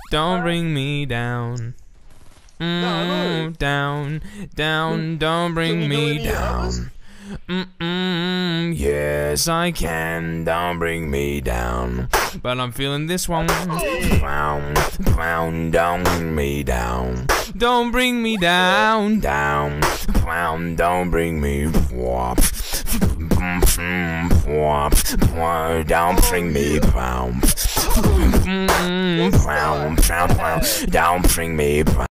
don't bring me down. Down, down, don't bring me down. Yes, I can, don't bring me down. But I'm feeling this one. Pound, pound, don't bring me down. Don't bring me down, down. Pound, don't bring me. Whop. Whop. Don't bring me pound. Pound, pound, pound. Don't bring me pound.